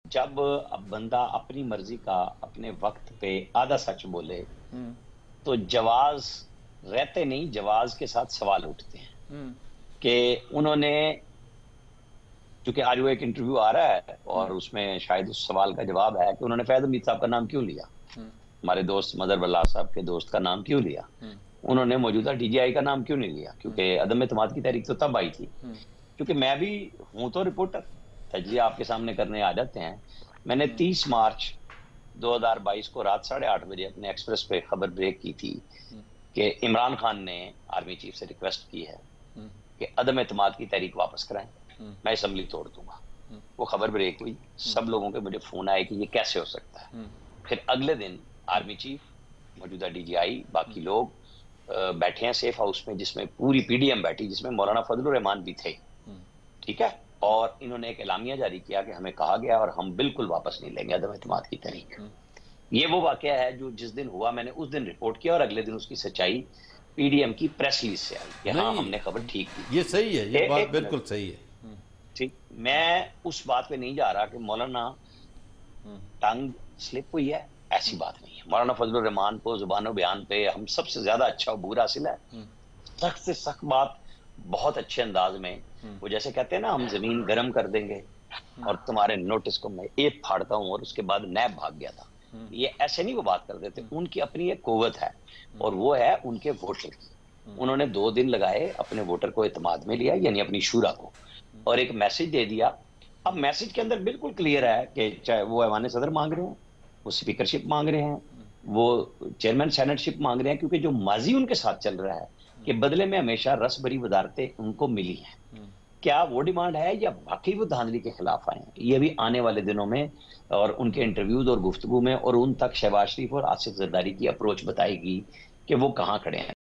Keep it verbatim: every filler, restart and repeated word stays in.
जब अब बंदा अपनी मर्जी का अपने वक्त पे आधा सच बोले हम्म। तो जवाज रहते नहीं, जवाज के साथ सवाल उठते हैं हम्म। कि उन्होंने, क्योंकि आज वो एक इंटरव्यू आ रहा है और हम्म। उसमें शायद उस सवाल का जवाब है कि उन्होंने फैज़ हमीद साहब का नाम क्यों लिया, हम्म। हमारे दोस्त मदर बल्ला साहब के दोस्त का नाम क्यों लिया, हम्म। उन्होंने मौजूदा डीजीआई का नाम क्यों नहीं लिया, हम्म। क्योंकि अदम एतमाद की तहरीक तो तब आई थी। हम्म। क्योंकि मैं भी हूं तो रिपोर्टर, तजलिया आपके सामने करने आ जाते हैं। मैंने हम्म। तीस मार्च दो हज़ार बाईस को रात साढ़े आठ बजे अपने एक्सप्रेस पे खबर ब्रेक की थी हम्म। कि इमरान खान ने आर्मी चीफ से रिक्वेस्ट की है हम्म। कि अदम एतमाद की तहरीक वापस कराएं, हम्म। मैं असम्बली तोड़ दूंगा। हम्म। वो खबर ब्रेक हुई, हम्म। सब लोगों के मुझे फोन आए कि ये कैसे हो सकता है। हम्म। फिर अगले दिन आर्मी चीफ, मौजूदा डीजीआई, हम्म। बाकी लोग अ, बैठे हैं सेफ हाउस में, जिसमें पूरी पीडीएम बैठी, जिसमें मौलाना फजलुर रहमान भी थे। हम्म। ठीक है। और इन्होंने एक एलामिया जारी किया कि हमें कहा गया और हम बिल्कुल वापस नहीं लेंगे अदम एतमाद की तहरीक। हम्म। ये वो वाकया है जो जिस दिन हुआ मैंने उस दिन रिपोर्ट किया और अगले दिन उसकी सच्चाई पीडीएम की प्रेस रिलीज से आई कि हाँ, नहीं, हमने खबर ठीक की। ये सही है, ये ए, बात एक मिनट, बिल्कुल सही है। हम्म। ठीक, मैं उस बात पे नहीं जा रहा कि मौलाना हम्म। टंग स्लिप हुई है, ऐसी बात नहीं है। मौलाना फजलुर रहमान को जुबानो बयान पे हम सबसे ज्यादा अच्छा अबूर हासिल है। हम्म। सख्त से सख्त बात बहुत अच्छे अंदाज में, हम्म। वो जैसे कहते हैं ना, हम जमीन गर्म कर देंगे हम्म। और तुम्हारे नोटिस को मैं एक फाड़ता हूं और उसके बाद नैब भाग गया था, हम्म। ये ऐसे नहीं वो बात कर देते। हम्म। उनकी अपनी एक कुव्वत है हम्म। और वो है उनके वोटर की। हम्म। उन्होंने दो दिन लगाए, अपने वोटर को इत्मीनान में लिया, यानी अपनी शूरा को, और एक मैसेज दे दिया। अब मैसेज के अंदर बिल्कुल क्लियर है कि चाहे वो ऐवान सदर मांग रहे हैं, वो स्पीकरशिप मांग रहे हैं, वो चेयरमैन सेनेटशिप मांग रहे हैं, क्योंकि जो माजी उनके साथ चल रहा है कि बदले में हमेशा रस भरी वदारतें उनको मिली हैं। हम्म। क्या वो डिमांड है या वाकई वो धांधली के खिलाफ आए हैं, ये भी आने वाले दिनों में और उनके इंटरव्यूज और गुफ्तगू में और उन तक शहबाज शरीफ और आसिफ जरदारी की अप्रोच बताएगी कि वो कहाँ खड़े हैं।